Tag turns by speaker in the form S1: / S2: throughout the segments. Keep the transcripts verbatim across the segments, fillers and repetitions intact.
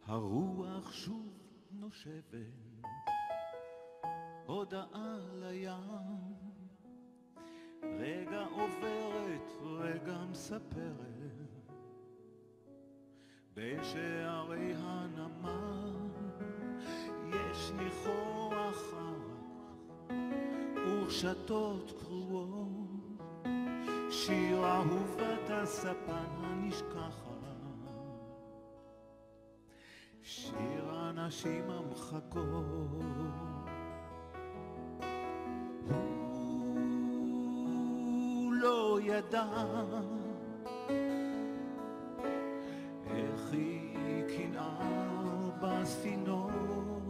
S1: הרוח שוב נושבת, הודעה לים, רגע עוברת, רגע מספרת, בשערי הנמל יש ניחוח ערך ורשתות קרועות, שיר אהובת הספן הנשכחת, שיר הנשים המחכות. הוא לא ידע איך היא קנאה בספינות,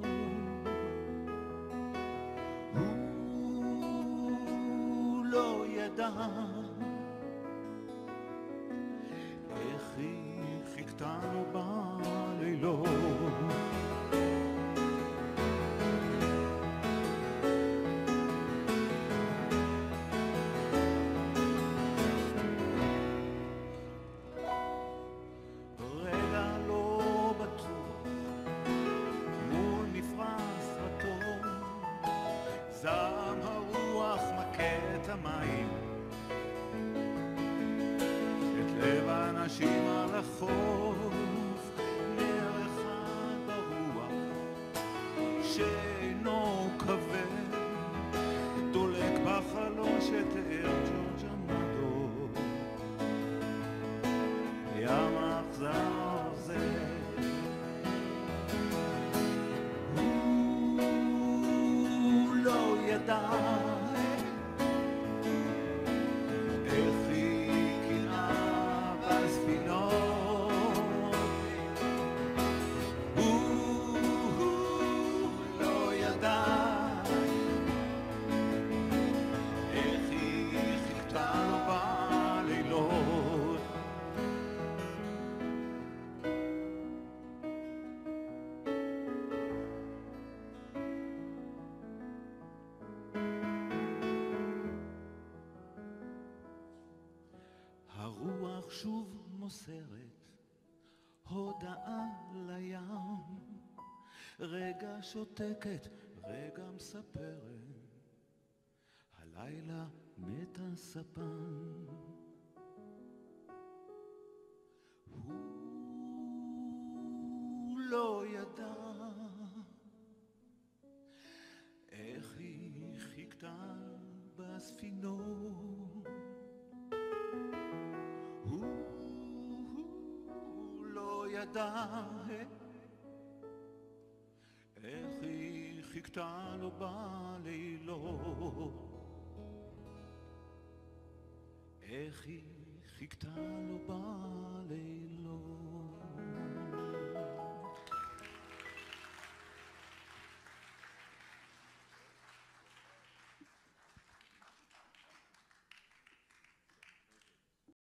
S1: הוא לא ידע איך היא חיכתה לו בלילות. רגע לא בטוח מול מפרש רטון, זעם הרוח מכה את המים, את לב האנשים על החוף, נר אחד ברוח שאינו כבד, דולק בחלון שתיאר ג'ורג' אמדו. ים האכזר זה הוא לא ידע איך היא קנאה בספינות, הוא לא ידע איך היא חיכתה לו בלילות. הרוח שוב מוסרת, הודעה לים, רגע שותקת, רגע מספרת, הלילה מת הספן. הוא לא ידע איך היא חיכתה בספינות, הוא לא ידע איך היא חיכתה לו בלילות, איך היא חיכתה לו בלילות.